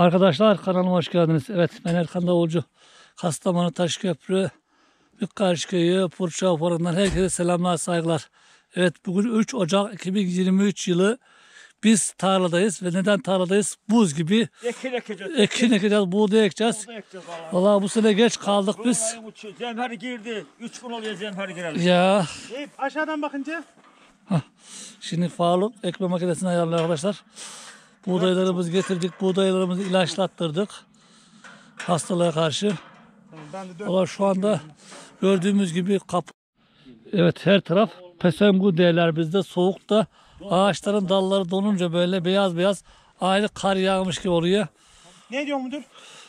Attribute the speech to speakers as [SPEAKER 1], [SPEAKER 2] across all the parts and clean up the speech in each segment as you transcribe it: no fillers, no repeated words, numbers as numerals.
[SPEAKER 1] Arkadaşlar kanalıma hoş geldiniz. Evet, ben Erkan Davulcu. Kastamonu Taşköprü, Büyükkarşıköy'ü, Purça Forum'dan herkese selamlar, saygılar. Evet, bugün 3 Ocak 2023 yılı. Biz tarladayız ve neden tarladayız? Buz gibi. Ekin ekeceğiz, buğday ekeceğiz. Vallahi bu sene geç kaldık biz.
[SPEAKER 2] Zemher girdi. 3 gün oluyor zemher gireli.
[SPEAKER 1] Ya.
[SPEAKER 3] Aşağıdan bakınca.
[SPEAKER 1] Şimdi Faruk ekme makinesini ayarlıyor arkadaşlar. Buğdaylarımızı getirdik. Buğdaylarımızı ilaçlattırdık. Hastalığa karşı. Valla şu anda gördüğümüz gibi Evet, her taraf pesengu derler bizde. Soğukta ağaçların dalları donunca böyle beyaz beyaz aynı kar yağmış gibi oluyor.
[SPEAKER 3] Ne diyor müdür?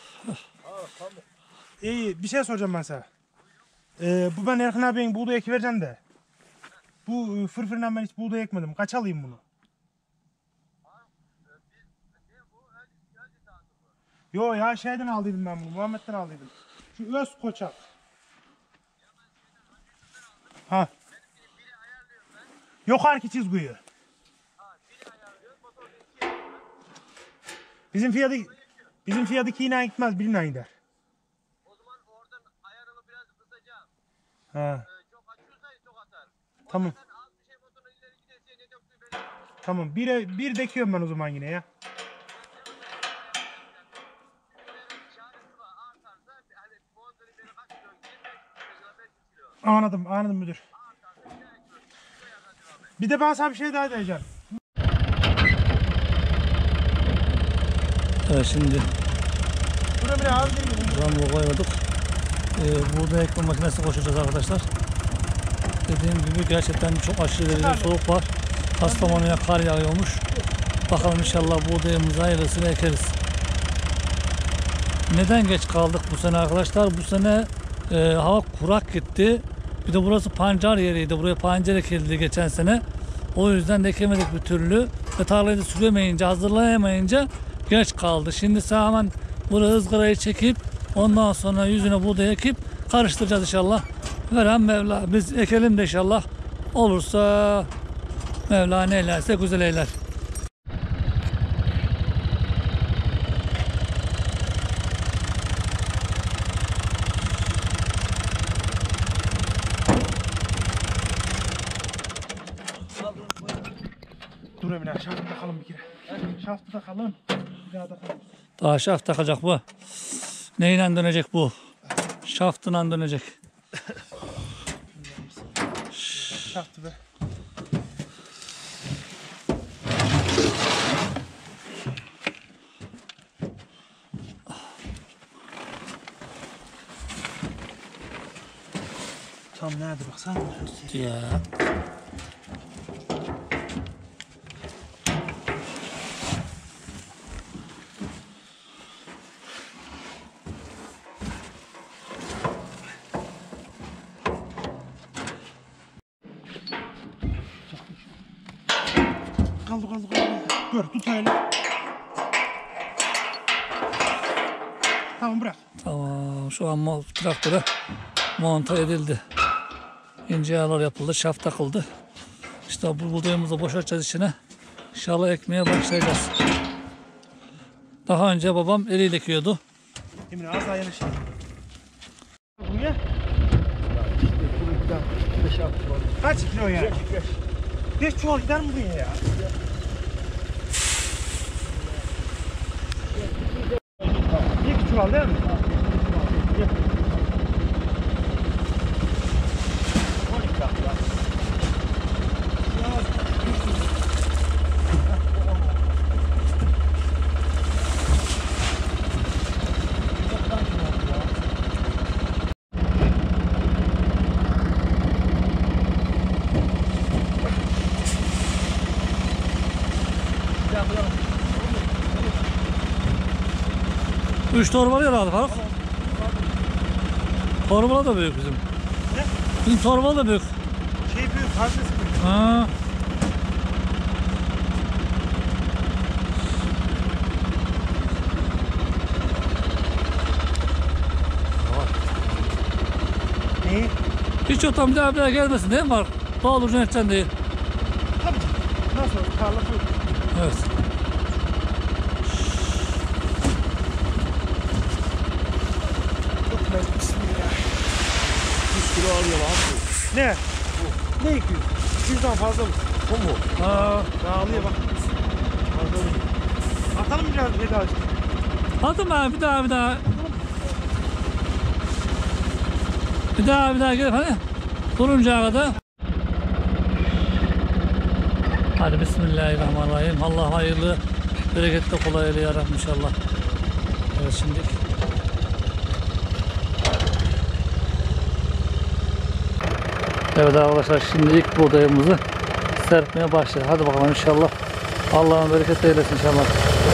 [SPEAKER 3] İyi, bir şey soracağım ben sana. Bu ben Erkan abinin buğday ekivereceğim de. Bu fırfırından ben hiç buğday ekmedim. Kaç alayım bunu? Yo ya, şeyden aldıydım ben bunu. Muhammed'den aldıydım. Şu öz koçak. Ha. Yok arki çizgiyi. Bizim fiyatı iğne gitmez, biline gider.
[SPEAKER 4] O zaman oradan ayarını biraz kısacağım.
[SPEAKER 3] Ha.
[SPEAKER 4] Çok açıyorsa çok atar.
[SPEAKER 3] Tamam.
[SPEAKER 4] Az bir şey motoruna ileri giderse ne döktüğü belli.
[SPEAKER 3] Tamam. Bir dekiyorum ben o zaman yine ya. Anladım müdür. Bir de ben sana bir şey daha diyeceğim.
[SPEAKER 1] Evet, şimdi
[SPEAKER 3] Buraya bir az değil mi?
[SPEAKER 1] rambo koymadık. Buğday ekme makinesi koşacağız arkadaşlar. Dediğim gibi gerçekten çok aşırı derecede soğuk var. Kastamonu'ya kar yağıyormuş. Bakalım inşallah buğdayımızı hayırlısıyla ekeriz. Neden geç kaldık bu sene arkadaşlar? Bu sene hava kurak gitti. Bir de burası pancar yeriydi. Buraya pancar ekildi geçen sene. O yüzden de ekemedik bir türlü. Ve tarlayı da süremeyince, hazırlayamayınca geç kaldı. Şimdi hemen buraya ızgarayı çekip ondan sonra yüzüne buğday ekip karıştıracağız inşallah. Veren Mevla. Biz ekelim de inşallah. Olursa Mevla ne eylerse güzel eyler.
[SPEAKER 3] Dur Emine, şaftı takalım bir kere. Şaftı takalım. Bir daha takalım.
[SPEAKER 1] Daha şaft takacak bu. Neyle dönecek bu? Şaftına dönecek.
[SPEAKER 3] Şaftı be. Tam nerede baksana.
[SPEAKER 1] Ya.
[SPEAKER 3] Kaldı. Dur, tut öyle. Tamam, bırak.
[SPEAKER 1] Tamam, şu an traktöre monta edildi. İnce ayarlar yapıldı, şaft takıldı. İşte bu buğdayımızı boşaltacağız içine. İnşallah ekmeye başlayacağız. Daha önce babam eliyle ekiyordu.
[SPEAKER 3] Emine az daha yanaş. Buraya. Kaç kilo ya? 5 çuval gider mi buraya ya? Bir çuval değil mi?
[SPEAKER 1] Üç torbalı herhalde Faruk. Torbalı da büyük bizim.
[SPEAKER 3] Ne?
[SPEAKER 1] Bizim torbalı da büyük.
[SPEAKER 3] Şey büyük, fazlası büyük.
[SPEAKER 1] Ha.
[SPEAKER 3] Neyi?
[SPEAKER 1] Hiç yoktan bir daha gelmesin değil mi Faruk? Doğal ucun edeceksin değil.
[SPEAKER 3] Tabii. Nasıl? Tarla bu.
[SPEAKER 1] Evet.
[SPEAKER 3] Ne? Ne 200? 200'den fazla mı?
[SPEAKER 2] Bu mu?
[SPEAKER 3] Daha alıyor bak. Fazla mı? Atalım biraz Veda işte.
[SPEAKER 1] Atın bana bir daha. Bir daha gelip hani durunca kadar. Hadi bismillahirrahmanirrahim. Allah hayırlı, bereketli, kolaylı yarabbim inşallah. Evet şimdi. Evet arkadaşlar şimdi ilk buğdayımızı serpmeye başladı. Hadi bakalım inşallah. Allah'ın bereket eylesin inşallah.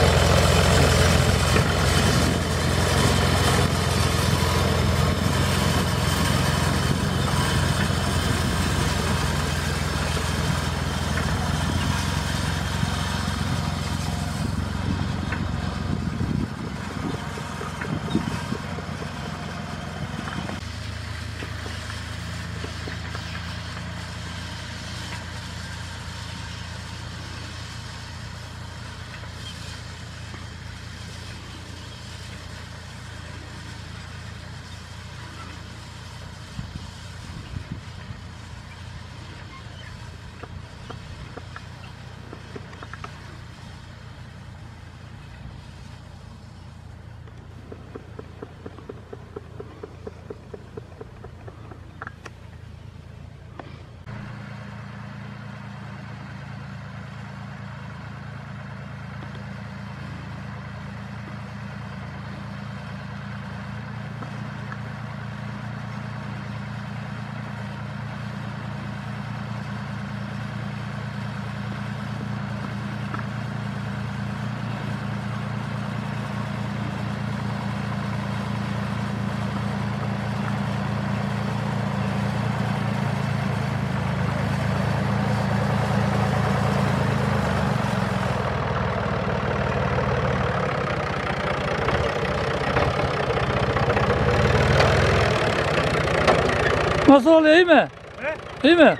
[SPEAKER 1] Nasıl oluyor, iyi mi?
[SPEAKER 3] He?
[SPEAKER 1] İyi mi?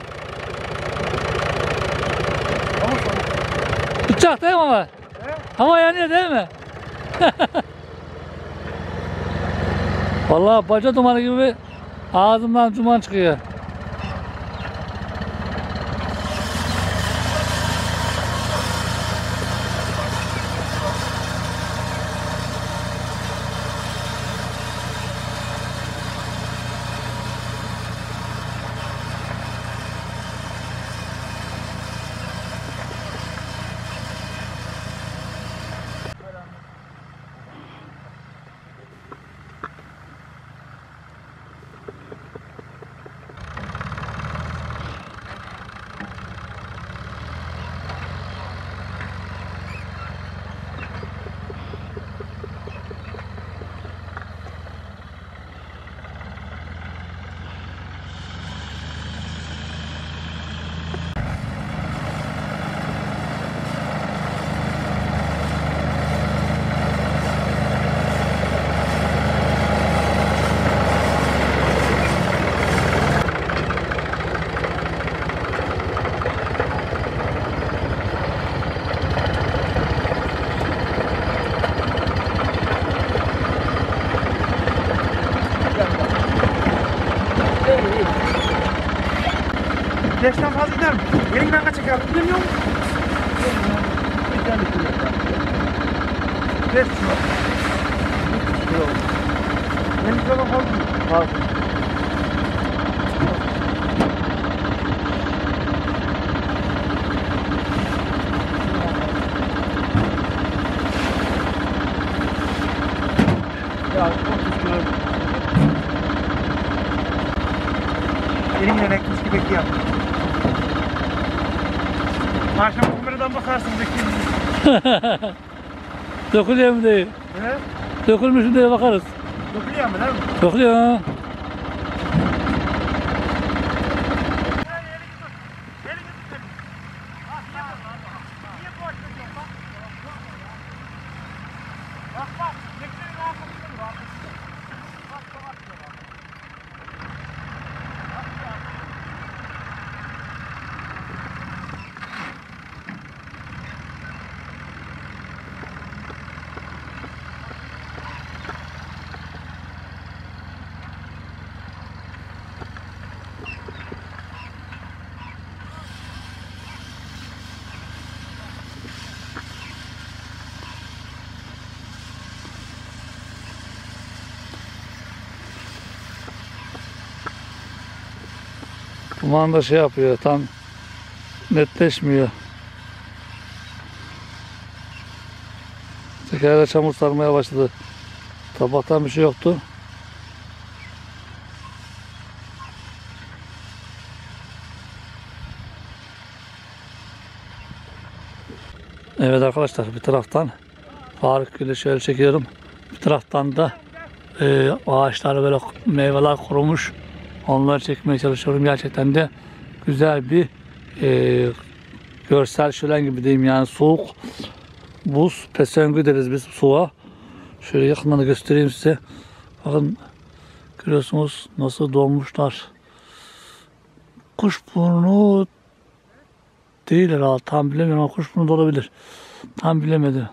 [SPEAKER 1] Uçak değil mi ama?
[SPEAKER 3] He?
[SPEAKER 1] Hava yanıyor değil mi? Vallahi baca dumanı gibi ağzımdan duman çıkıyor.
[SPEAKER 3] Beşten fazla gider mi? Gelin ben kaç çeker bilmiyor musun? 5 kilo. 50 kilo fazla mı? Fazla. Ya 30 kilo. Elimle ekmiş gibi bekliyor. Akşam kameradan bakarsın bekliyorum.
[SPEAKER 1] Dökülüyor mu diye.
[SPEAKER 3] He?
[SPEAKER 1] Dökülmüş mü diye bakarız.
[SPEAKER 3] Dökülüyor mu değil mi?
[SPEAKER 1] Dökülüyor ha. Duman da şey yapıyor, tam netleşmiyor. Tekerde çamur sarmaya başladı. Tabaktan bir şey yoktu. Evet arkadaşlar, bir taraftan Faruk Gül'ü şöyle çekiyorum. Bir taraftan da ağaçlar böyle meyveler kurumuş. Onları çekmeye çalışıyorum. Gerçekten de güzel bir görsel şölen gibi diyeyim, yani soğuk buz pesengü deriz biz suğa. Şöyle yakından da göstereyim size. Bakın, görüyorsunuz nasıl donmuşlar. Kuşburnu değil herhalde, tam bilemiyorum ama kuşburnu da olabilir. Tam bilemedim.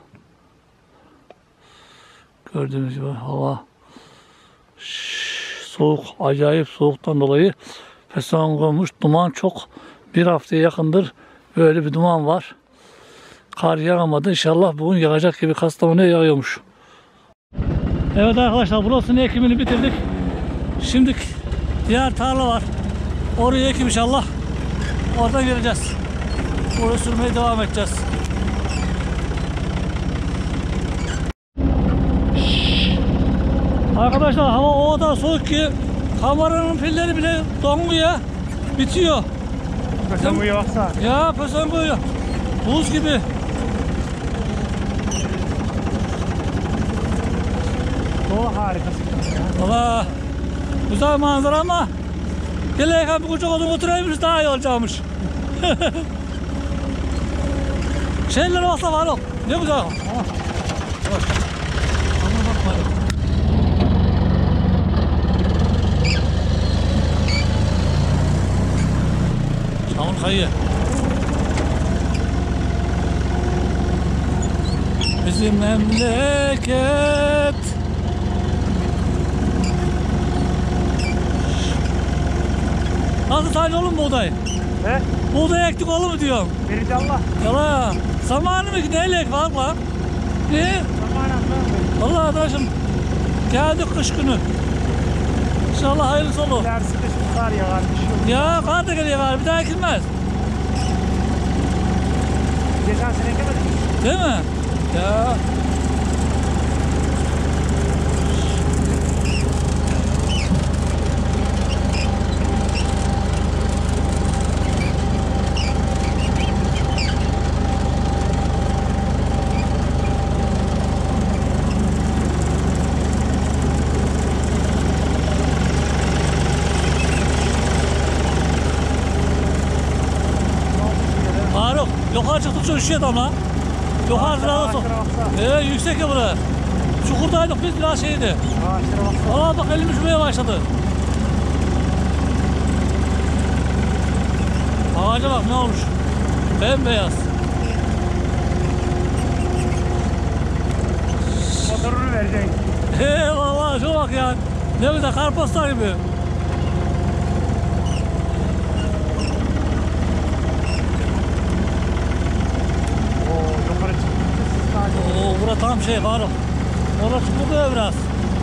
[SPEAKER 1] Gördüğünüz gibi hava soğuk, acayip soğuktan dolayı pesengü olmuş. Duman çok, bir haftaya yakındır böyle bir duman var. Kar yağmadı. İnşallah bugün yağacak gibi, Kastamonu'ya yağıyormuş. Evet arkadaşlar, burasının ekimini bitirdik. Şimdi diğer tarla var. Oraya ekim inşallah. Oradan geleceğiz. Oraya sürmeye devam edeceğiz. Arkadaşlar hava o kadar soğuk ki kameranın pilleri bile donmuyor. Bitiyor.
[SPEAKER 3] Pesengüye baksana.
[SPEAKER 1] Ya pesengü buz gibi.
[SPEAKER 3] O harikasın.
[SPEAKER 1] Valla güzel manzara ama gelirken bir kucak odun oturaymış, daha iyi olacakmış. Şeyler olsa var o. Ne güzel. Ama bakma. Çamur kayıyor. Bizim memleket. Nasıl tane oğlum buğday?
[SPEAKER 3] He?
[SPEAKER 1] Buğday ektik oğlum mu diyorum.
[SPEAKER 3] Verici Allah.
[SPEAKER 1] Yala. Zamanı mı ki neyle ek var lan? Ne?
[SPEAKER 3] Zamanı
[SPEAKER 1] Vallahi arkadaşım geldik kış günü. İnşallah hayırlısı olur.
[SPEAKER 3] İler sıkışmış var ya kardeşim.
[SPEAKER 1] Ya kar da geliyor var, bir daha ekilmez.
[SPEAKER 3] Geçen sene eklemedik.
[SPEAKER 1] Değil mi? Ya. Faruk, yukarı çıktıkça üşüyor adam lan. Yukarı biraz olsun. Yüksek ya burası. Çukurdaydık biz, biraz şeydi.
[SPEAKER 3] Ağaçlara baksana.
[SPEAKER 1] Valla bak elim üşümeye başladı. Ağaca bak ne olmuş. Bembeyaz.
[SPEAKER 3] Motorunu vereceksin.
[SPEAKER 1] Valla şu bak ya. Ne güzel karpostar gibi.
[SPEAKER 3] Oo, yukarı çıkmış.
[SPEAKER 1] Oo, bura tam şey Faruk. Orası çukurda biraz.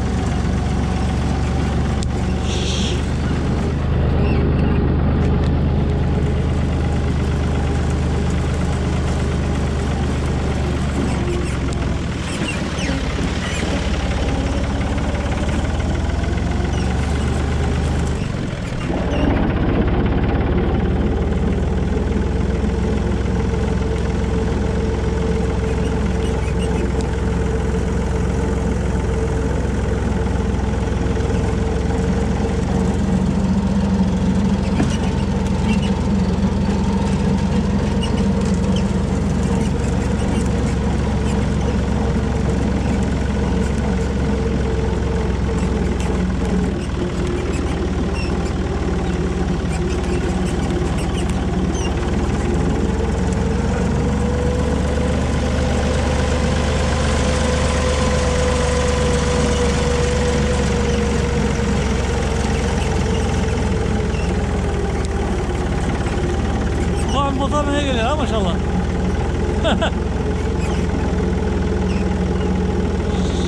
[SPEAKER 1] Motoruna geliyor ha maşallah.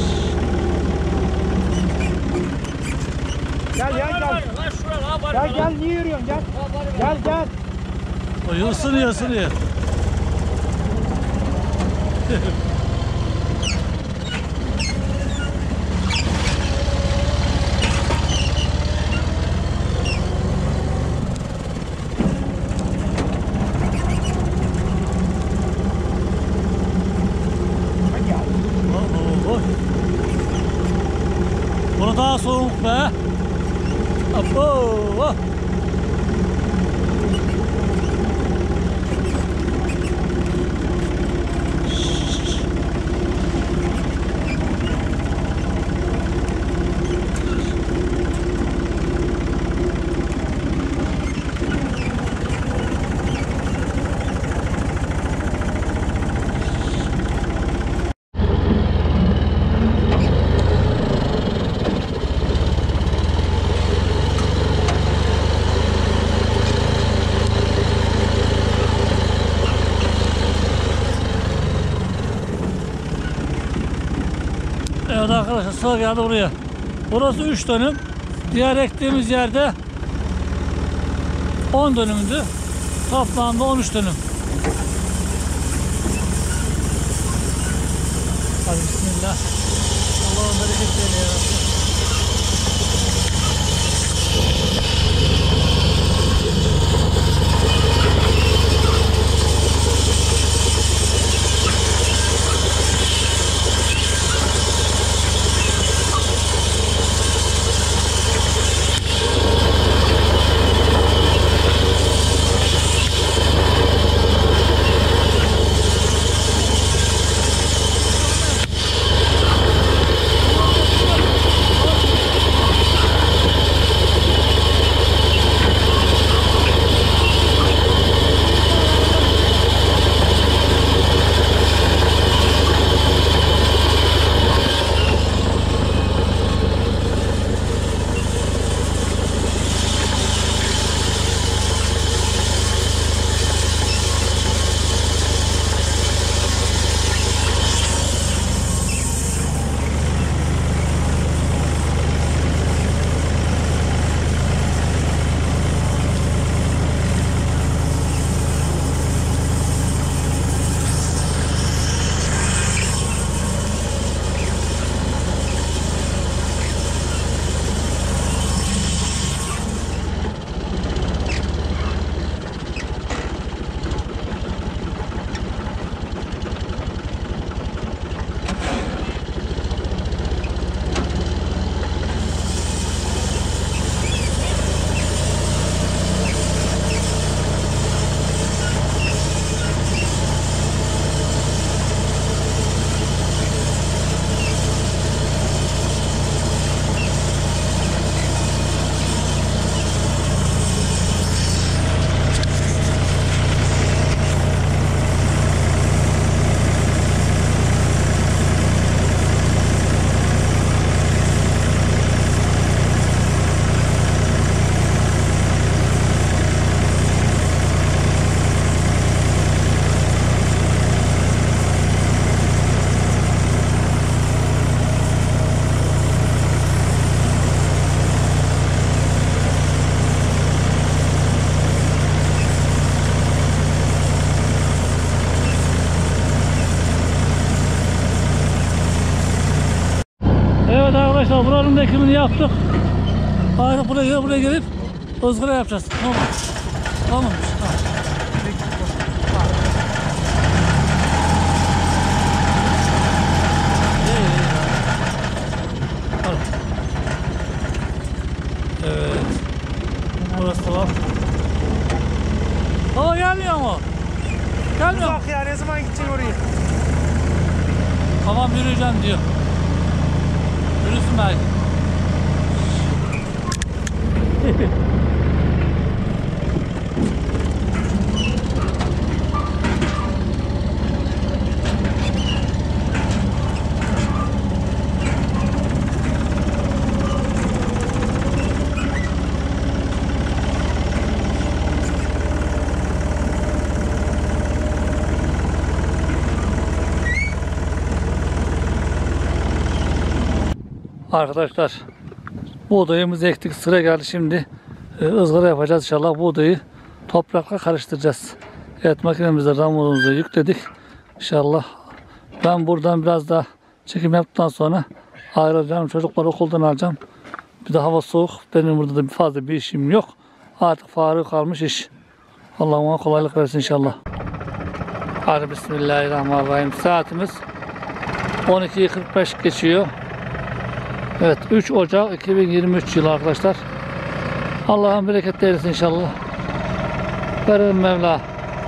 [SPEAKER 3] Gel gel gel.
[SPEAKER 2] Lan şuraya lan var.
[SPEAKER 3] Gel gel Gel niye yürüyorsun gel. Gel gel.
[SPEAKER 1] O ısınıyor ısınıyor. Burada daha soğuk be. Abo. Evet arkadaşlar sıra geldi buraya. Burası 3 dönüm. Diğer ektiğimiz yerde 10 dönümdü. Toplamda 13 dönüm. Hadi bismillah. Allah'ım bereket versin ya. Evet arkadaşlar buranın da ekimini yaptık. Artık buraya gelip ızgara yapacağız. Tamam. Tamam. Evet. Burası tamam. Baba gelmiyor mu? Gelmiyor mu?
[SPEAKER 3] Bak ya ne zaman gideceksin oraya?
[SPEAKER 1] Tamam yürüyeceğim diyor. Yürüsün belki. Arkadaşlar buğdayımızı ektik, sıra geldi şimdi ızgara yapacağız inşallah. Buğdayı toprakla karıştıracağız. Evet, makinemizde ramurumuzu yükledik. İnşallah ben buradan biraz daha çekim yaptıktan sonra ayrılacağım. Çocukları okuldan alacağım. Bir de hava soğuk. Benim burada da fazla bir işim yok. Artık farı kalmış iş. Allah ona kolaylık versin inşallah. Hadi bismillahirrahmanirrahim. Saatimiz 12:45 geçiyor. Evet, 3 Ocak 2023 yılı arkadaşlar. Allah'ın bereketli eylesin inşallah. Verin Mevla.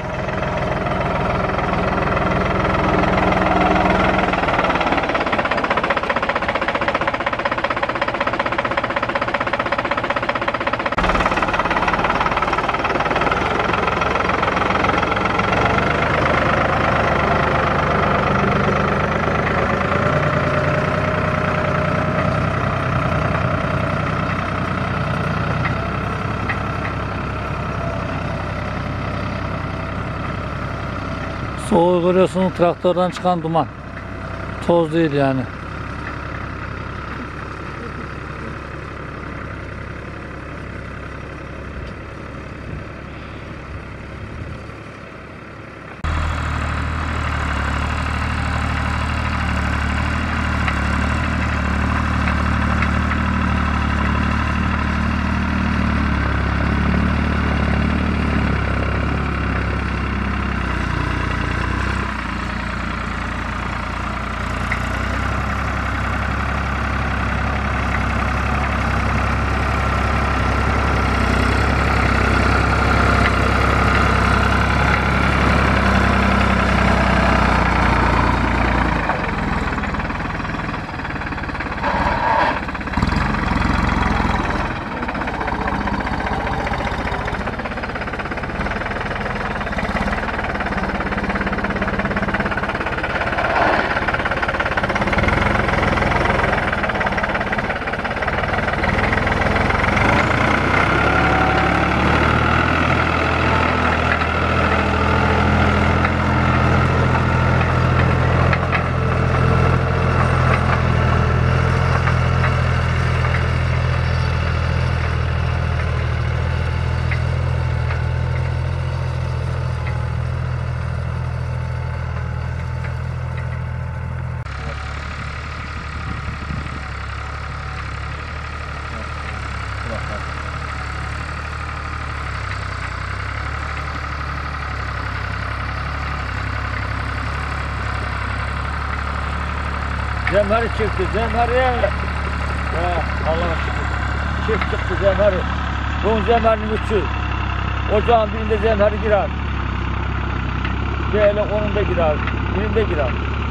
[SPEAKER 1] Soğuğu görüyorsunuz, traktörden çıkan duman. Toz değil yani.
[SPEAKER 2] Zemheri çıktı, zemheri. Allah'a şükür. Çift çıktı zemheri. Bunun zemherinin üçü. Ocağın birinde zemheri girer. Böyle onun da girer. Birinde girer.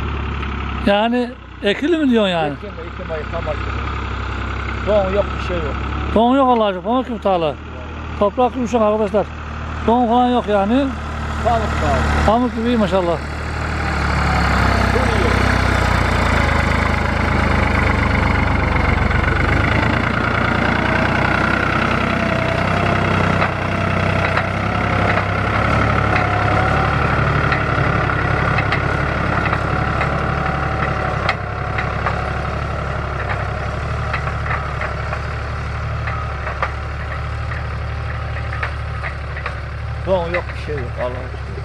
[SPEAKER 1] Yani ekili mi diyorsun yani?
[SPEAKER 2] Ekim ayı tam açtı. Don yok, bir şey yok.
[SPEAKER 1] Don yok Allah'a şükür. Pamuk gibi tarla. Toprak yumuşak arkadaşlar. Don falan yok yani.
[SPEAKER 2] Pamuk var.
[SPEAKER 1] Pamuk gibi maşallah.
[SPEAKER 2] Don yok, bir şey yok. Allah'a şükür.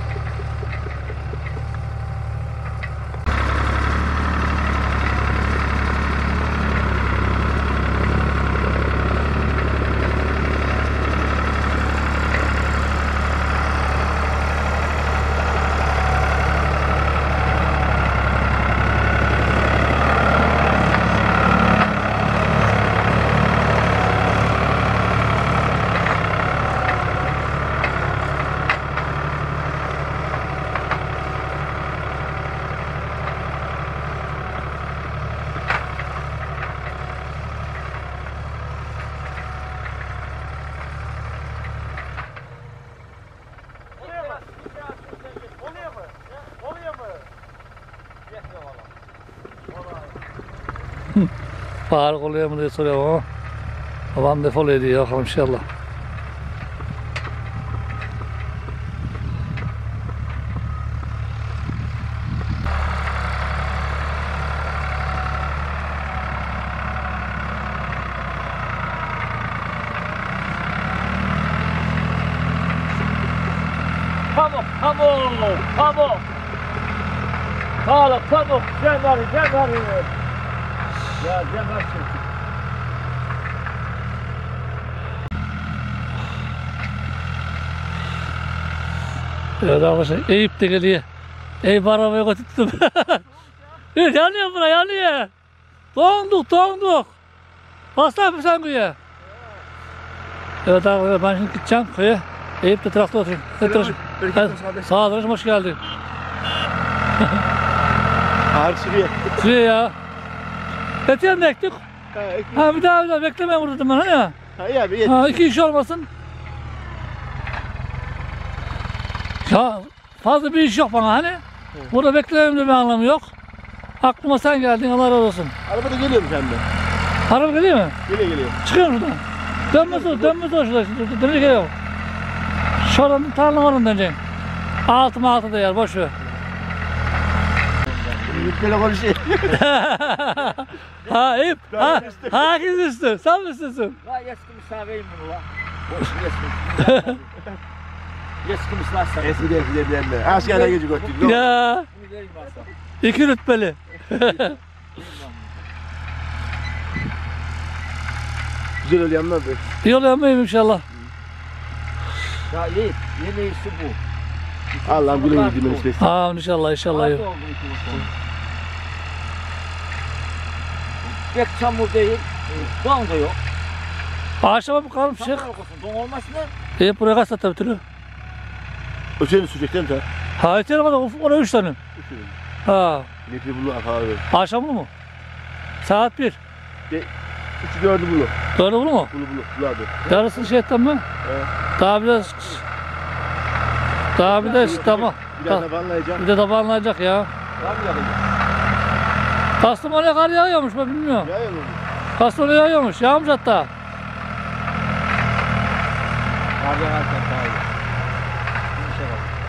[SPEAKER 1] Fark oluyor mu diye soruyorum ama babam defol ediyor bakalım inşallah.
[SPEAKER 2] Pamuk, pamuk. Sağlık, pamuk, zemeri. Ya zemer çektik.
[SPEAKER 1] Evet arkadaşlar Eyüp de geliyor. Eyüp arabaya götürdüm. Yanıyor bura yanıyor. Donduk. Bastı mı sen köye? Evet arkadaşlar ben şimdi gideceğim köye. Eyüp de traktör oturuyor. Sağ olun hoş geldin.
[SPEAKER 5] Ağır sürüyor.
[SPEAKER 1] Sürüyor ya. Etiyen de ektik. Ha bir daha beklemeyin burada dedim ben hani ya.
[SPEAKER 5] Ha iyi abi iyi.
[SPEAKER 1] Ha 2 iş olmasın. Ya fazla bir iş yok bana hani. Burada beklememde bir anlamı yok. Aklıma sen geldin Allah razı olsun.
[SPEAKER 5] Araba da geliyor mu sende?
[SPEAKER 1] Araba geliyor mu?
[SPEAKER 5] Geliyor.
[SPEAKER 1] Çıkıyor şuradan. Dönmez o şurada. Dönecek geliyor. Şuradan tarlanın oradan döneceksin. Altı da yer boş ver.
[SPEAKER 5] Böyle konuşuyor.
[SPEAKER 1] Ha ip. Ha kim üstü? Sen mi üstüsün?
[SPEAKER 2] La eski misafiriyim bunu la. Boş eski. Eski misafir.
[SPEAKER 5] Eski bilenler. Askerden gece götürdük.
[SPEAKER 1] Ya.
[SPEAKER 2] Bunu vereyim ben sana.
[SPEAKER 1] 2 rütbeli.
[SPEAKER 5] Güzel oluyor anladın.
[SPEAKER 1] İyi oluyor muyum inşallah?
[SPEAKER 2] Ya iyi. Yeni iyisi bu.
[SPEAKER 5] Allah'ım güle güle dimeni istesin.
[SPEAKER 1] Ha inşallah.
[SPEAKER 2] Oldu pek çamur değil. Don da yok.
[SPEAKER 1] Akşama bu kalmış çık.
[SPEAKER 2] Çamur olsun. Don olmasın da.
[SPEAKER 1] Eyüp buraya kaç saat bitirdi?
[SPEAKER 5] Öteni sürecekten de.
[SPEAKER 1] Ha yeter kadar oraya 3 tane. Ha.
[SPEAKER 5] Nefri bulu abi.
[SPEAKER 1] Akşamlı mı? Saat 1.
[SPEAKER 5] 3-4'ü bulu.
[SPEAKER 1] Doğru bunu mu?
[SPEAKER 5] Bulu abi.
[SPEAKER 1] Yarısını şey ettim mi?
[SPEAKER 5] Evet.
[SPEAKER 1] Daha bir de tamam.
[SPEAKER 5] Bir daha da banlayacağım.
[SPEAKER 1] Bir de tabanlayacak ya.
[SPEAKER 2] Var mı yakında?
[SPEAKER 1] Kastamonu'ya kar yağıyormuş ben bilmiyorum.
[SPEAKER 5] Ya oğlum.
[SPEAKER 1] Kastamonu'ya yağıyormuş. Yağmış hatta.
[SPEAKER 2] Var yakarken daha iyi. Bir şey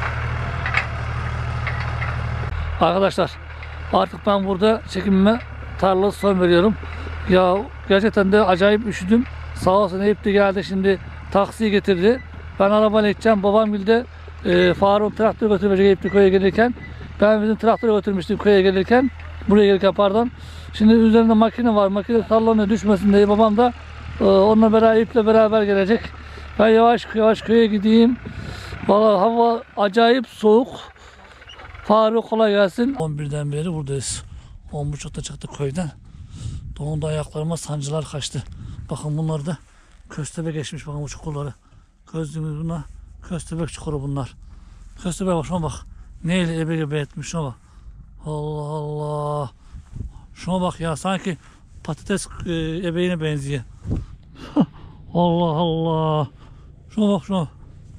[SPEAKER 2] var.
[SPEAKER 1] Arkadaşlar artık ben burada çekimime tarla son veriyorum. Ya gerçekten de acayip üşüdüm. Sağ olsun Eyüp de geldi şimdi taksiyi getirdi. Ben arabayla gideceğim. Babam bildi Faruk traktör götürmeyecek Eyüp'te köye gelirken. Ben bizim traktörü götürmüştüm köye gelirken. Buraya gelirken pardon. Şimdi üzerinde makine var. Makine sallanıyor düşmesin diye babam da onunla beraber Eyüp'le beraber gelecek. Ben yavaş köye gideyim. Vallahi hava acayip soğuk. Faruk kolay gelsin. 11'den beri buradayız. 10.30'da çıktık köyden. Doğumda ayaklarıma sancılar kaçtı. Bakın bunlar da köstebek geçmiş bakın bu çukurları. Gözlüğümüz bunlar. Köstebek çukuru bunlar. Köstebek bak şuna bak. Neyle ebe gibi etmiş şuna bak. Allah Allah. Şuna bak ya sanki patates ebeğine benziyor. Allah Allah. Şuna bak şuna.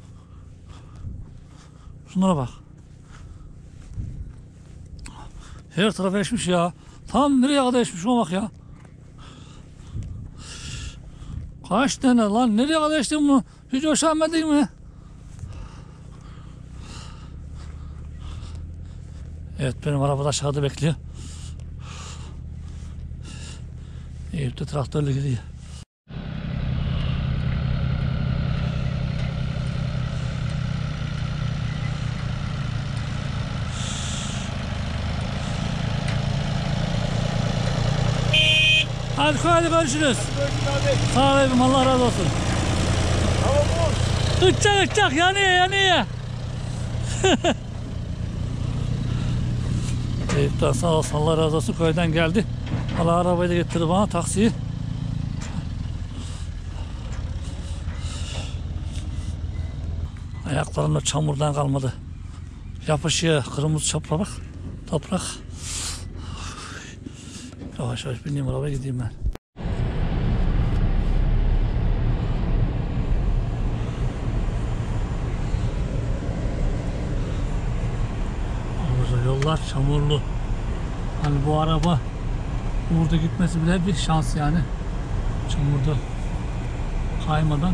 [SPEAKER 1] Şunlara bak. Her taraf eşmiş ya. Tam nereye kadar eşmiş şuna bak ya. Kaç tane lan? Nereye kadar eştin bunu? Hiç hoşlanmadın mı? Evet benim araba da aşağıda bekliyor. Eyüp de traktörle gidiyor. Hadi görüşürüz. Sağ olayım Allah razı olsun. Uçacak yanıyor. Eyüp'ten sağ olsun Allah razı olsun köyden geldi. Allah arabayı da getirdi bana taksiyi. Ayaklarımda çamurdan kalmadı. Yapışıyor kırmızı toprak. Yavaş bineyim arabaya gideyim ben. Burada yollar çamurlu. Hani bu araba burada gitmesi bile bir şans yani. Çamurda kaymadan.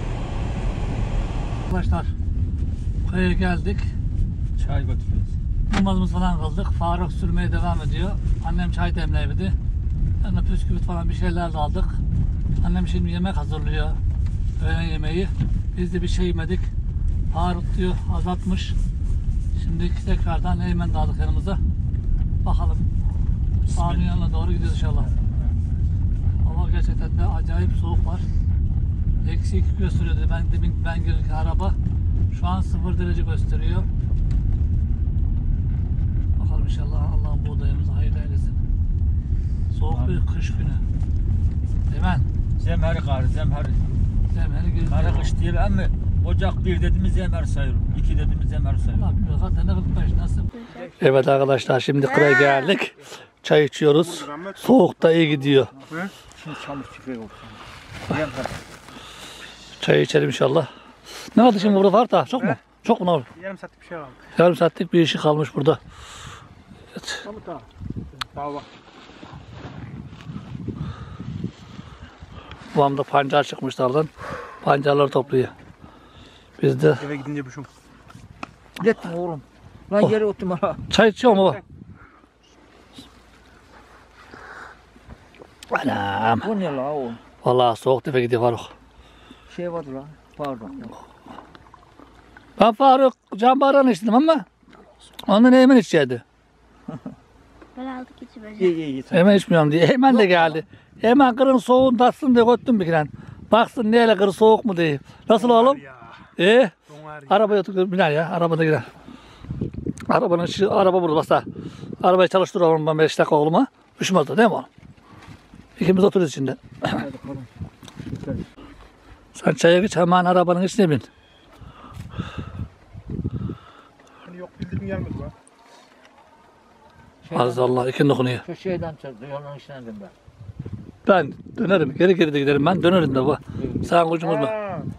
[SPEAKER 1] Arkadaşlar köye geldik.
[SPEAKER 2] Çay götürüyoruz.
[SPEAKER 1] namazımızı falan kıldık. Faruk sürmeye devam ediyor. Annem çay demleydi. Ben de püsküvit falan bir şeyler de aldık. Annem şimdi yemek hazırlıyor. Öğlen yemeği. Biz de bir şey yemedik. Faruk diyor azaltmış. Şimdi tekrardan Eymen de aldık yanımıza. Bakalım. Faruk'un yanına doğru gidiyoruz inşallah. Hava gerçekten de acayip soğuk var. Eksi 2 gösteriyordu ben gelirken araba. Şu an 0 derece gösteriyor. Bakalım inşallah Allah'ın buğdayımızı hayırlı eylesin. Soğuk bir kış günü. Hemen.
[SPEAKER 2] Zemheri karı, zemheri.
[SPEAKER 1] Zemheri girdi.
[SPEAKER 2] Karı kış değil ama Ocak 1 dediğimiz zemher sayılır. 2 dediğimiz zemher sayılır.
[SPEAKER 1] Zaten ne 45 nasıl? Evet arkadaşlar şimdi kıraya geldik. Çay içiyoruz. Soğukta iyi gidiyor.
[SPEAKER 2] Şimdi çamur çiftliği olsun.
[SPEAKER 1] Çay içelim inşallah. Ne oldu şimdi burada var da? Çok mu? Çok mu ne oldu?
[SPEAKER 3] Yarım saatlik bir şey aldım.
[SPEAKER 1] Yarım saatlik bir işi kalmış burada. Evet.
[SPEAKER 3] Daha bak.
[SPEAKER 1] Bu anda pancar çıkmış daldan. Pancarları topluyor. Biz de
[SPEAKER 3] Eve gidince bu şum.
[SPEAKER 2] Gitme oğlum. Lan yere oturma ha.
[SPEAKER 1] çay içiyor mu baba? Anam.
[SPEAKER 2] Bu ne la oğlum?
[SPEAKER 1] Vallahi soğuk tepe gidiyor Faruk.
[SPEAKER 2] Şey vardı la. Pardon.
[SPEAKER 1] Ben Faruk can bağıranı içtim ama ondan Eymen içecekti.
[SPEAKER 6] Ben aldık içime.
[SPEAKER 2] İyi.
[SPEAKER 1] Eymen içmiyorum diye. Eymen de geldi. Eymen kırın soğuğunu tatsın diye götürdüm bir kere. Baksın neyle kırı soğuk mu diye. Nasıl oğlum? Arabaya otur biner ya. Arabada gider. Arabanın içi, araba burada basa. Arabayı çalıştırıyorum ben 5 dakika oğluma. Üşümez de değil mi oğlum? İkimiz oturuyoruz içinde. Sen çaya geç hemen arabanın içine bin.
[SPEAKER 3] Hani yok bildirim gelmedi lan.
[SPEAKER 1] Aziz Allah ikin dokunuyor.
[SPEAKER 2] Şu şeyden çıktı. Yolun içine dedim ben.
[SPEAKER 1] Ben dönerim. Geri de giderim ben. Dönerim de bu. Sen kucumuz mu?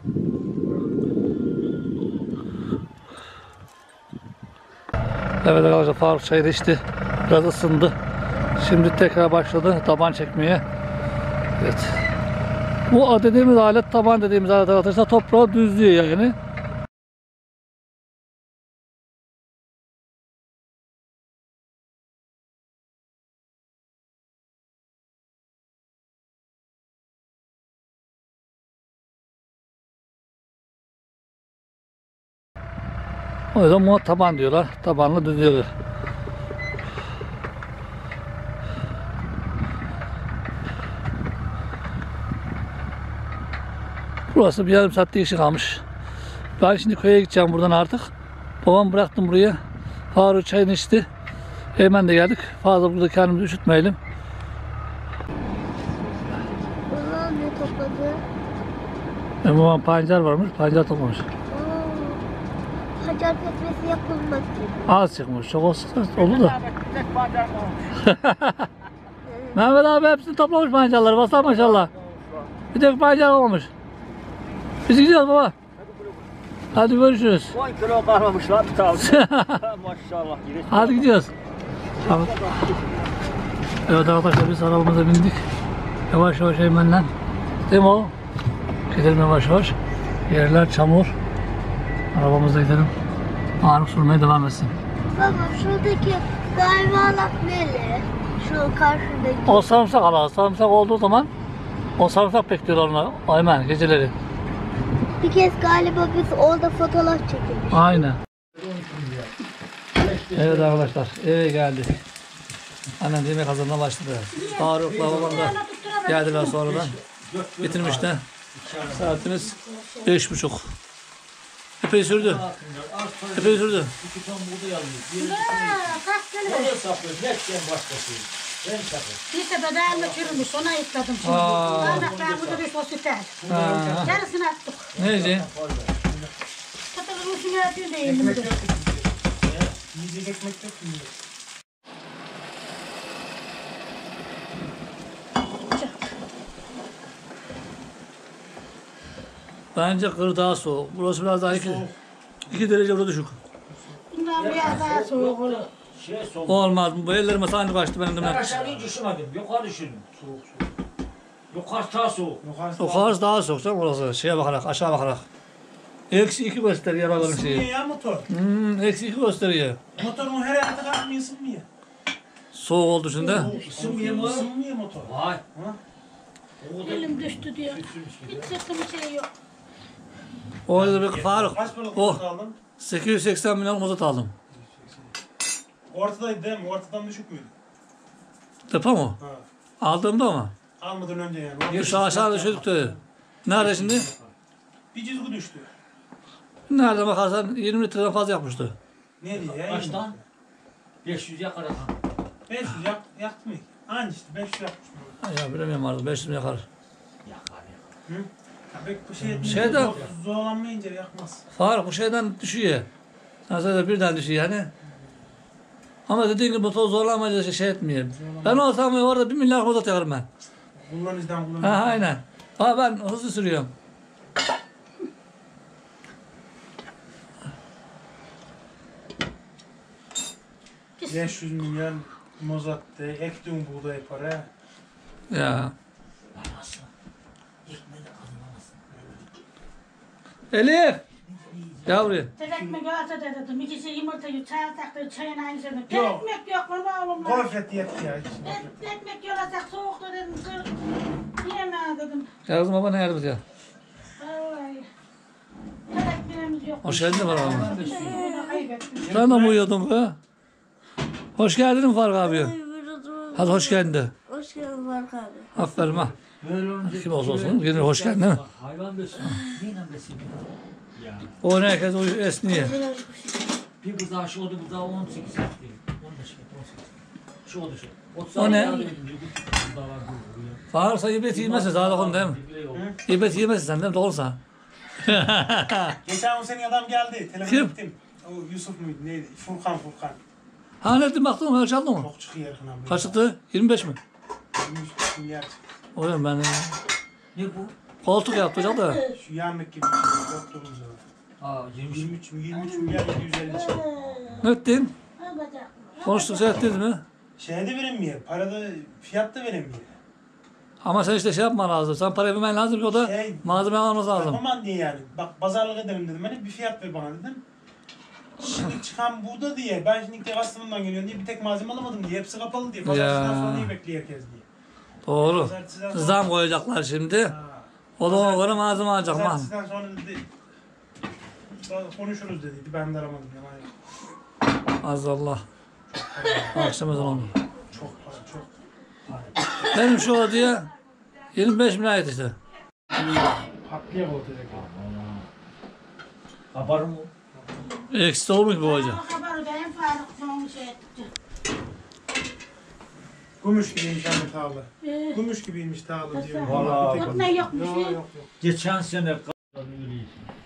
[SPEAKER 1] Evet arkadaşlar Faruk çayı da içti. Biraz ısındı. Şimdi tekrar başladı taban çekmeye. Evet. Bu dediğimiz alet taban dediğimiz alet arkadaşlar toprağı düzlüyor yani. O yüzden buna taban diyorlar. Tabanla düzüyorlar. Burası bir yarım saatlik işi kalmış. Ben şimdi köye gideceğim buradan artık. Babam bıraktım buraya. Faruk çayını içti. Hemen de geldik. Fazla burada kendimizi üşütmeyelim.
[SPEAKER 6] Bunlar ne topladı?
[SPEAKER 1] Babam pancar varmış. Pancar toplamış.
[SPEAKER 6] Pancar pekmezi yapılmak gibi.
[SPEAKER 1] Az çıkmış. Çok olsun oldu da. Mehmet abi hepsini toplamış pancarları. Basa maşallah. Bir tek pancar olmamış. Biz gidiyoruz baba. Hadi görüşürüz.
[SPEAKER 2] 10 kilo kalmamış lan bir tane. Maşallah.
[SPEAKER 1] Hadi gidiyoruz. Tamam. Evet arkadaşlar biz arabamıza bindik. Yavaş yavaş Eymen'le. Değil mi o? Gidelim yavaş yavaş. Yerler çamur. Arabamıza gidelim. Faruk sürmeye devam etsin.
[SPEAKER 6] Baba şuradaki galiba neli? Şu karşıdaki.
[SPEAKER 1] O sarımsak ala. Sarımsak olduğu zaman o sarımsak bekliyorlar ona. Aynen geceleri.
[SPEAKER 6] Bir kez galiba biz orada fotoğraf çekilmiş.
[SPEAKER 1] Aynen. Evet arkadaşlar eve geldik. Annem yemek hazırlamaya başladı. Faruk'la babam da geldiler sonradan. Bitirmişler. Saatimiz 5:30. Epey sürdü. Epey sürdü.
[SPEAKER 7] Bir tepeden çürümüş, ona istedim şimdi. Parmaklar burada bir sosyeter. Yarısını attık.
[SPEAKER 1] Ne diyeceksin?
[SPEAKER 7] Katalım üstüne atıyor da elimde.
[SPEAKER 3] Yiyecek ekmek yok mu?
[SPEAKER 1] Bence kır daha soğuk. Burası biraz daha 2 derece burada düşük.
[SPEAKER 7] Bundan biraz daha soğuk olur.
[SPEAKER 1] Olmaz mı? Bu ellerime sanki kaçtı benim de.
[SPEAKER 2] Ben aşağı hiç üşümedim. Yukarı üşüdüm. Soğuk. Yukarı daha soğuk.
[SPEAKER 1] Yukarısı daha soğuk canım orası. Şeye bakarak, aşağı bakarak. -2 gösteriyor arabanın
[SPEAKER 3] Isınmıyor
[SPEAKER 1] şeyi.
[SPEAKER 3] ya motor.
[SPEAKER 1] -2 gösteriyor.
[SPEAKER 3] Motorun her hayatı kalkmıyor, ısınmıyor.
[SPEAKER 1] Soğuk oldu şimdi.
[SPEAKER 2] Isınmıyor mu?
[SPEAKER 3] Isınmıyor motor.
[SPEAKER 2] Vay.
[SPEAKER 7] Elim düştü diyor. Hiç sırtım şey yok.
[SPEAKER 1] Orada bir Faruk.
[SPEAKER 3] Kaç paralık
[SPEAKER 1] Oh.
[SPEAKER 3] motor aldın?
[SPEAKER 1] 880 milyon mazot aldım.
[SPEAKER 3] Ortadaydı değil mi? Ortadan düşük müydü?
[SPEAKER 1] Depo mu?
[SPEAKER 3] Ha.
[SPEAKER 1] Aldığımda mı?
[SPEAKER 3] Almadan önce yani.
[SPEAKER 1] Şu aşağı düşürdük de. Nerede şimdi?
[SPEAKER 3] Bir cızgı düştü.
[SPEAKER 1] Nerede bakarsan 20 litreden fazla yapmıştı.
[SPEAKER 3] Ne diye ya?
[SPEAKER 2] Kaçtan? 500 yakar ha.
[SPEAKER 3] 500 yaktı mı? Aynı işte 500 yakmış.
[SPEAKER 1] Ya bilemiyorum artık 500 mi yakar.
[SPEAKER 2] Yakar.
[SPEAKER 3] Hı? Ya pek bu şey
[SPEAKER 1] Şeyden-
[SPEAKER 3] zorlanmayınca yakmaz.
[SPEAKER 1] Faruk bu şeyden düşüyor. Sen söyle birden düşüyor yani. Ama dediğin gibi motor zorlanmayınca şey etmiyor. Ben olsam orada 1 milyar mazot yakarım ben.
[SPEAKER 3] Kullanıcıdan
[SPEAKER 1] Ha
[SPEAKER 3] kullanıcıdan.
[SPEAKER 1] aynen. Ha ben hızlı sürüyorum.
[SPEAKER 3] Hı. 500 milyon mozat de ektiğin buğday para.
[SPEAKER 1] Ya. Elif. Gel buraya.
[SPEAKER 7] Tek ekmek yağsa dedim. İkisi yumurtayı çaya taktı, çayın aynısını. Tek
[SPEAKER 3] Yok.
[SPEAKER 7] ekmek yok mu oğlum?
[SPEAKER 3] Konfet yetti ya.
[SPEAKER 7] Ekmek yalasak soğukta dedim. Yiyemem dedim.
[SPEAKER 1] Gel kızım baba ne yerimiz ya?
[SPEAKER 7] Vallahi. Tek ekmeğimiz yok.
[SPEAKER 1] Hoş geldin bana.
[SPEAKER 7] Yine kaybettim.
[SPEAKER 1] Sen de mi uyuyordun be? Hoş geldin Faruk abi. Hadi hoş geldin de.
[SPEAKER 6] Hoş geldin Faruk abi.
[SPEAKER 1] Aferin ha.
[SPEAKER 2] Böyle olunca
[SPEAKER 1] Kim olsa olsun. Yine hoş geldin değil mi?
[SPEAKER 2] hayvan besin. Yine besin. Ya.
[SPEAKER 1] O ne herkes esniyor.
[SPEAKER 2] Bir buzağı şu oldu buzağı 18 saat değil. 15 saat 18. Şu oldu şu. 30
[SPEAKER 1] O ne?
[SPEAKER 2] saat daha dedim, bir buzağı var bu.
[SPEAKER 1] Faruk sen ibet yemezsin daha dokun değil mi? İbet yemezsin sen değil mi? Doğrusa.
[SPEAKER 3] Geçen o senin adam geldi. Telefon
[SPEAKER 1] Kim?
[SPEAKER 3] ettim. O Yusuf muydu neydi? Furkan.
[SPEAKER 1] Ha ne baktın mı? Ölçü aldın mı?
[SPEAKER 3] Çok çıkıyor yakın abi.
[SPEAKER 1] Kaç çıktı? 25 mi?
[SPEAKER 3] 23 milyar çıktı.
[SPEAKER 1] Oğlum ben
[SPEAKER 2] Ne bu?
[SPEAKER 1] koltuk yaptıracak da.
[SPEAKER 3] Şu yanlık gibi bir şey. Doktorumuz var.
[SPEAKER 2] Aa 23.
[SPEAKER 3] 23 milyar 750 çıktı.
[SPEAKER 1] Ne ettin?
[SPEAKER 7] Ha bacak.
[SPEAKER 1] Konuştuk şey ettiniz mi?
[SPEAKER 3] Şeyde verilmiyor. Parada fiyat da verilmiyor.
[SPEAKER 1] Ama sen işte şey yapman lazım. Sen para vermen lazım ki o da
[SPEAKER 3] Şey-
[SPEAKER 1] malzeme almanız lazım.
[SPEAKER 3] Yapamam diye yani. Bak pazarlık edelim dedim. Hani bir fiyat ver bana dedim. Şimdi çıkan burada diye. Ben şimdi tek hastamından geliyorum diye bir tek malzeme alamadım diye. Hepsi kapalı diye. Pazartesinden sonra neyi bekliyor herkes diye.
[SPEAKER 1] Doğru.
[SPEAKER 3] Pazartesiden sonra...
[SPEAKER 1] Zam koyacaklar şimdi.
[SPEAKER 3] Ha.
[SPEAKER 1] O da ona göre malzeme alacak. Mal.
[SPEAKER 3] Pazartesiden sonra dedi. Konuşuruz dedi. Ben de aramadım. Yani.
[SPEAKER 1] Azallah. Akşam ezan oldu.
[SPEAKER 3] Çok para çok.
[SPEAKER 1] Benim şu odaya 25 milyon ait işte.
[SPEAKER 3] Haklıya olacak.
[SPEAKER 2] Kabar mı?
[SPEAKER 1] Eksi olmuş bu hoca.
[SPEAKER 7] Kabarı da en Faruk son şey etti.
[SPEAKER 3] Gümüş gibiymiş anne tağlı.
[SPEAKER 7] Ee,
[SPEAKER 3] Gümüş gibiymiş tağlı diyor.
[SPEAKER 2] Vallahi.
[SPEAKER 3] Bir tek-
[SPEAKER 7] Ne yokmuş
[SPEAKER 3] Yok
[SPEAKER 7] ya?
[SPEAKER 3] yok yok.
[SPEAKER 2] Geçen sene öyleydi.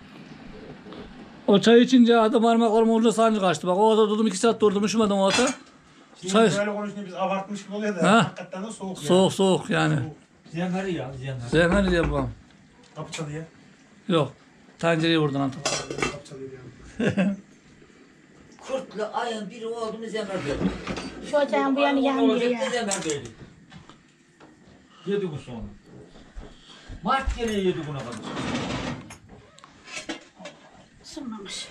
[SPEAKER 1] O çay içince adam parmaklarım ucuna sancı kaçtı. Bak o odada durdum 2 saat durdum üşümedim o odada.
[SPEAKER 3] Şimdi
[SPEAKER 1] Çay-
[SPEAKER 3] böyle konuşunca biz abartmış gibi oluyor da
[SPEAKER 1] Ha?
[SPEAKER 3] hakikaten de soğuk yani.
[SPEAKER 1] Soğuk soğuk yani.
[SPEAKER 2] Zemheri ya zemheri.
[SPEAKER 1] Zehmeli diye babam.
[SPEAKER 3] Kapı çalıyor.
[SPEAKER 1] Yok. Tencereyi vurdun artık.
[SPEAKER 3] Kapı çalıyor diyorum.
[SPEAKER 2] Kurtla ayın biri oldu mu zemher böyle.
[SPEAKER 7] Şu ocağın bu yanı yanmıyor ya.
[SPEAKER 2] Zemher böyle. 7 gün sonra. Mart gene 7 güne kadar.
[SPEAKER 7] Isınmamış.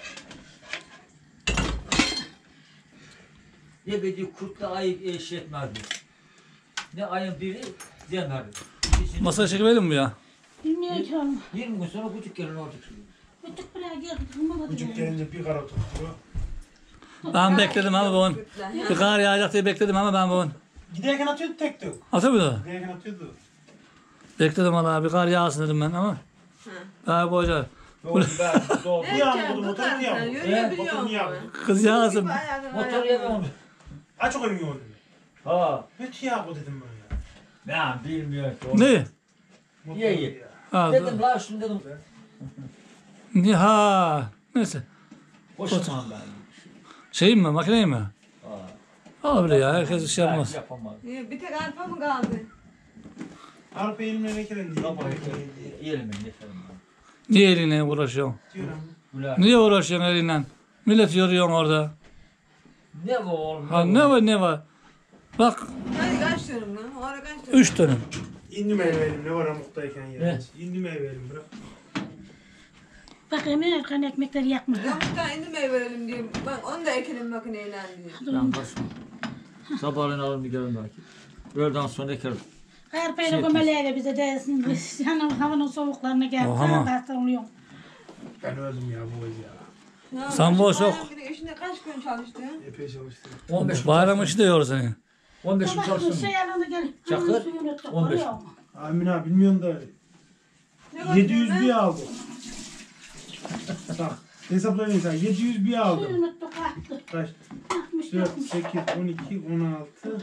[SPEAKER 2] Ne bileyim kurtla ayı eş etmezdi. Ne ayın biri zemherdi. İkisini-
[SPEAKER 1] Masaya çekivelim mi ya?
[SPEAKER 7] Bilmiyorum ki oğlum.
[SPEAKER 2] 20 gün sonra buçuk gelin olacak.
[SPEAKER 7] Küçük bile geldi. Kılmadı
[SPEAKER 3] Çocuk
[SPEAKER 7] bile.
[SPEAKER 3] gelince bir kara tutturuyor.
[SPEAKER 1] Ben bekledim ama bugün. Bir kar yağacak diye bekledim ama ben bugün.
[SPEAKER 3] Giderken atıyordu tek tük.
[SPEAKER 1] Atıyor muydu?
[SPEAKER 3] Giderken atıyordu.
[SPEAKER 1] Bekledim valla bir kar yağsın dedim ben ama. Daha bu hoca.
[SPEAKER 2] Doğru ben doğru.
[SPEAKER 3] Bir yağmurdu motoru bir yağmurdu.
[SPEAKER 8] Yürüyebiliyor
[SPEAKER 3] Motoru
[SPEAKER 8] musun?
[SPEAKER 3] yağmurdu.
[SPEAKER 1] Kız yağsın.
[SPEAKER 2] Motor yemiyorum.
[SPEAKER 3] Aç o koyun yolu.
[SPEAKER 2] Ha.
[SPEAKER 3] Hiç yağmur dedim ben ya.
[SPEAKER 2] Ben bilmiyorum.
[SPEAKER 1] Ne?
[SPEAKER 3] Motor
[SPEAKER 2] Ye, ye.
[SPEAKER 3] ya.
[SPEAKER 1] Ha,
[SPEAKER 2] Dedim la şunu dedim.
[SPEAKER 1] ne ha? Neyse.
[SPEAKER 2] Koşamam ben.
[SPEAKER 1] Şeyim mi? Makineyim mi?
[SPEAKER 2] Ha.
[SPEAKER 1] Olabilir ya. Herkes iş yapmaz.
[SPEAKER 2] Yapamam.
[SPEAKER 8] Bir tek arpa mı kaldı?
[SPEAKER 3] Arpa elimle ne kere diye.
[SPEAKER 2] Yapamam. Yerim ben yeterim ben.
[SPEAKER 1] Niye eline uğraşıyorsun?
[SPEAKER 3] Diyorum.
[SPEAKER 2] Güler.
[SPEAKER 1] Niye uğraşıyorsun elinle? Millet yoruyorsun orada.
[SPEAKER 2] Ne var oğlum?
[SPEAKER 1] Ha ne var ne var? Bak
[SPEAKER 8] Hadi kaç dönüm lan? O ara kaç dönüm?
[SPEAKER 1] 3 dönüm.
[SPEAKER 3] İndi meyve elimle var amuktayken
[SPEAKER 2] Ne?
[SPEAKER 3] ya. İndi meyve elim bırak.
[SPEAKER 7] Bakayım erken ekmekleri yakmış.
[SPEAKER 8] Yoksa indirmeyi verelim diye. Bak onu da ekelim makineyle diye.
[SPEAKER 2] Ben başım. Sabahleyin alırım giderim belki. Öğleden sonra ekerim.
[SPEAKER 7] Arpayla gömeleyle bize değilsin. Biz yani havanın soğuklarına geldik.
[SPEAKER 1] Oha.
[SPEAKER 7] Ben oluyorum.
[SPEAKER 3] Ben öldüm ya bu ya.
[SPEAKER 1] Sen boş yok.
[SPEAKER 8] İşinde kaç gün çalıştın?
[SPEAKER 3] Epey çalıştım.
[SPEAKER 2] 15
[SPEAKER 1] Bayram işi de yor seni.
[SPEAKER 2] 15 gün
[SPEAKER 7] Sabah
[SPEAKER 2] çalıştım.
[SPEAKER 7] şey yanında gel.
[SPEAKER 2] Çakır,
[SPEAKER 7] Hemen suyunu tuttuk,
[SPEAKER 2] 15.
[SPEAKER 7] oluyor mu?
[SPEAKER 3] Amin abi bilmiyorum da
[SPEAKER 8] Ne
[SPEAKER 3] 700 bir aldım. Bak hesaplayın sen 700 bir aldım.
[SPEAKER 7] Suyunu tuttuk attı.
[SPEAKER 3] Kaç?
[SPEAKER 7] 60
[SPEAKER 3] 4,
[SPEAKER 7] yapmış.
[SPEAKER 3] 8, 12, 16.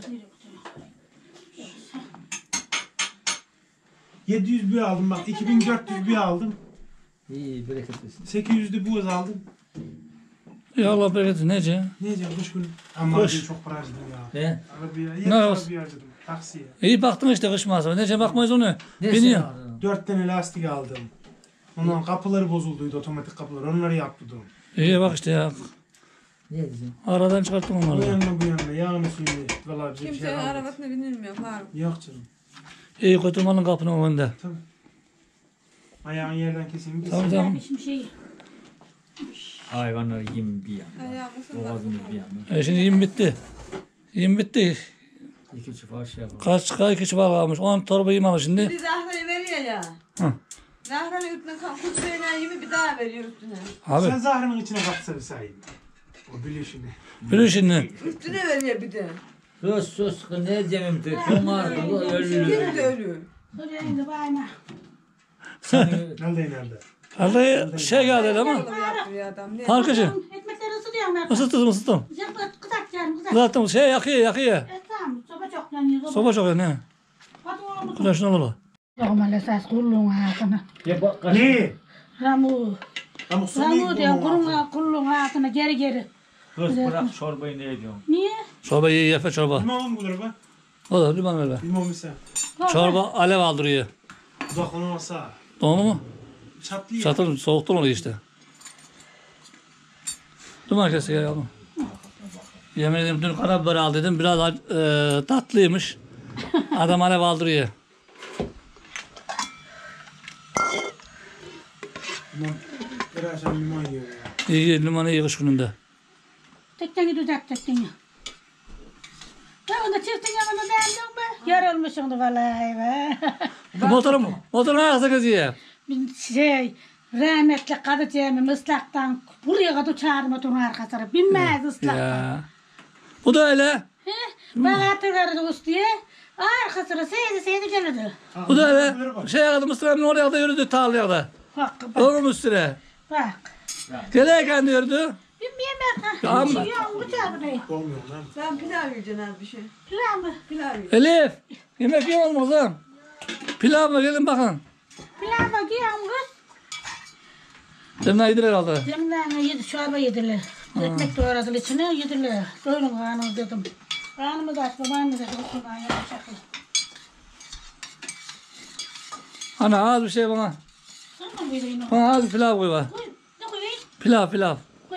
[SPEAKER 3] 700 bir aldım bak 2400 bir aldım.
[SPEAKER 2] İyi bereketlisin.
[SPEAKER 3] 800'lü bu aldım.
[SPEAKER 1] Ya Allah bereket nece?
[SPEAKER 3] Ne diyeceğim kış günü? Ama
[SPEAKER 1] Kış.
[SPEAKER 3] ben çok para harcadım ya.
[SPEAKER 2] Ne?
[SPEAKER 3] Arabaya,
[SPEAKER 1] Ne olsun?
[SPEAKER 3] arabaya harcadım. Taksiye.
[SPEAKER 1] İyi baktın işte kış mağazası. Nece bakmayız onu.
[SPEAKER 2] Ne
[SPEAKER 1] Biniyor.
[SPEAKER 3] 4 tane lastik aldım. Ondan kapıları bozulduydu otomatik kapılar. Onları yaptırdım.
[SPEAKER 1] İyi bak işte ya.
[SPEAKER 2] Ne diyeceğim?
[SPEAKER 1] Aradan çıkarttım
[SPEAKER 3] Bu
[SPEAKER 1] onları.
[SPEAKER 3] yanına bu yanına yağını suyunu. Valla bize bir şey
[SPEAKER 8] Kimsenin
[SPEAKER 3] kalmadı.
[SPEAKER 8] arabasına binilmiyor Faruk.
[SPEAKER 3] Yok canım.
[SPEAKER 1] İyi götürmenin kapının önünde.
[SPEAKER 3] Tabii. Ayağın yerden keseyim.
[SPEAKER 1] Tamam tamam.
[SPEAKER 7] Hiçbir şey.
[SPEAKER 2] Hayvanlar yiyeyim bir yana.
[SPEAKER 8] Ayağımızın
[SPEAKER 2] Boğazımız bir yana.
[SPEAKER 1] Şimdi yem bitti. Yem bitti.
[SPEAKER 2] İki çift şey yapalım.
[SPEAKER 1] Kaç kişi var kalmış? 10 torba yem almış şimdi.
[SPEAKER 8] Bir Zahra'yı veriyor ya.
[SPEAKER 1] Hı.
[SPEAKER 8] Zahra'nın üstüne kutsayla yemi bir daha veriyor üstüne.
[SPEAKER 1] Abi
[SPEAKER 3] Sen Zahra'nın içine katsa bir sayayım. O bilişini.
[SPEAKER 1] biliyor şimdi.
[SPEAKER 8] Üstüne veriyor bir de.
[SPEAKER 2] Sus ne diyeceğim de. Kumar ölüyor.
[SPEAKER 8] Kim de ölüyor.
[SPEAKER 7] Oraya indi bayna.
[SPEAKER 3] Nerede?
[SPEAKER 1] Arada şey geldi ama.
[SPEAKER 8] Yolda yaptırıyor adam. Ne?
[SPEAKER 1] Farkıcı.
[SPEAKER 7] Ekmekleri ısıtıyorum ben.
[SPEAKER 1] Isıttım.
[SPEAKER 7] Kızak canım kızak.
[SPEAKER 1] Zaten şey yakıyor.
[SPEAKER 7] Tamam soba çok yanıyor.
[SPEAKER 1] Soba çok ne?
[SPEAKER 7] Hadi oğlum.
[SPEAKER 1] Kulaşın olur.
[SPEAKER 7] Yoğmalı esas kulluğun altına.
[SPEAKER 2] Ya bak
[SPEAKER 3] Ne?
[SPEAKER 7] Ramu.
[SPEAKER 3] Ama
[SPEAKER 7] Ramu diyor kulluğun altına geri.
[SPEAKER 2] Kız bırak çorbayı ne ediyorsun?
[SPEAKER 7] Niye?
[SPEAKER 1] Çorba iyi yapma çorba.
[SPEAKER 3] Limon mu bulur be?
[SPEAKER 1] O da liman ver be.
[SPEAKER 3] Limon mu sen?
[SPEAKER 1] Çorba alev aldırıyor.
[SPEAKER 3] Dudak onu olsa.
[SPEAKER 1] Doğru mu?
[SPEAKER 3] Çatlıyor.
[SPEAKER 1] Çatır soğuktan oluyor işte. Duman kesi gel yavrum. Yemin ederim dün karabiber al dedim. Biraz tatlıymış. Adam alev aldırıyor.
[SPEAKER 3] Limon. Bir akşam limon yiyor ya.
[SPEAKER 1] İyi limanı iyi kış gününde.
[SPEAKER 7] Tekten düzelt tekten ya. Ya onda çirtin yanına değildin mi? Yarılmışsın da vallahi be.
[SPEAKER 1] Motoru ayakta geziyor.
[SPEAKER 7] Bir rahmetli kadıcığımın ıslaktan buraya kadar çağırdım motorun arkasına. Binmez ıslaktan.
[SPEAKER 1] Ya. Bu da öyle.
[SPEAKER 7] Bana hatırladı üstüye. Arkasına seydi gelirdi.
[SPEAKER 1] Bu da öyle. Şeye kadar Mısır'ın oraya da yürüdü tarlaya da.
[SPEAKER 7] Bak
[SPEAKER 1] Onun üstüne.
[SPEAKER 7] bak.
[SPEAKER 1] Gelirken de yürüdü.
[SPEAKER 7] Bilmeyemem.
[SPEAKER 1] Tamam.
[SPEAKER 7] Şey yok bıçağı burayı.
[SPEAKER 3] Olmuyor lan.
[SPEAKER 8] Sen pilav yiyeceksin az bir şey.
[SPEAKER 7] Pilav mı?
[SPEAKER 8] Pilav yiyeceksin.
[SPEAKER 1] Elif. Yemek yiyor mu kızım? Pilav mı? Gelin bakın.
[SPEAKER 7] Pilav mı? Giyiyorum kız.
[SPEAKER 1] Demden yediler herhalde.
[SPEAKER 7] Demden yedi, çorba yediler. Ekmek doğradılar içine yediler. Doyurun karnınızı dedim. Karnımız aç, babanımız aç. Oturdan yapacaklar.
[SPEAKER 1] Ana az bir şey bana.
[SPEAKER 7] Sen mi koyuyorsun?
[SPEAKER 1] Bana az bir pilav koy var.
[SPEAKER 7] Koy. Ne koyuyorsun?
[SPEAKER 1] Pilav.
[SPEAKER 7] Koy.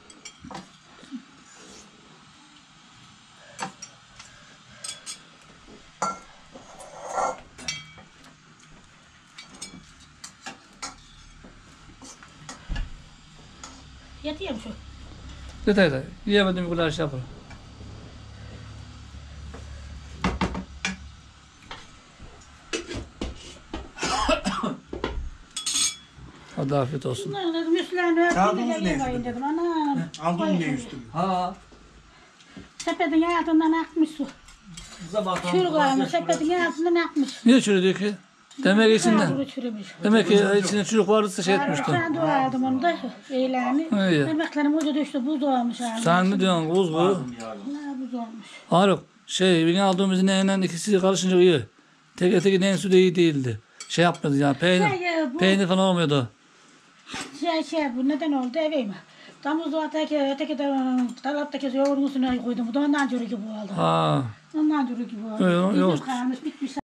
[SPEAKER 7] Yatayım şu.
[SPEAKER 1] Detay. Yiyemedim bir kadar şey yaparım. Hadi afiyet olsun.
[SPEAKER 7] Bunlar dedim üstlerini
[SPEAKER 3] Çaldınız
[SPEAKER 7] örtüyle
[SPEAKER 3] ne
[SPEAKER 7] gelmeyin dedim. Anam.
[SPEAKER 3] Aldın mı ne üstümü?
[SPEAKER 2] Ha.
[SPEAKER 7] Sepetin altından akmış su.
[SPEAKER 2] Sabahtan
[SPEAKER 7] Çürük ayağımı sepetin altından akmış.
[SPEAKER 1] Niye çürüdü ki? Demek içinde.
[SPEAKER 7] Kuru çürümüş.
[SPEAKER 1] Demek ki içinde çürük vardı şey etmişti.
[SPEAKER 7] Ben dua aldım onu da eylemi.
[SPEAKER 1] İyi.
[SPEAKER 7] Yemeklerim ucu düştü, buz olmuş abi.
[SPEAKER 1] Sen ne diyorsun kuz bu?
[SPEAKER 7] Ne buz olmuş.
[SPEAKER 1] Haruk beni aldığımız ineğinden ikisi karışınca iyi. Tek ineğin sütü iyi değildi. Şey yapmadı yani peynir falan olmuyordu.
[SPEAKER 7] Bu neden oldu eveyim. Damızda öteki de dolaptaki yoğurdun üstüne koydum. Bu da ondan cürü gibi oldu.
[SPEAKER 1] Ha.
[SPEAKER 7] Ondan cürü gibi oldu.
[SPEAKER 1] Yok.
[SPEAKER 7] Bizim kalmış bitmiş.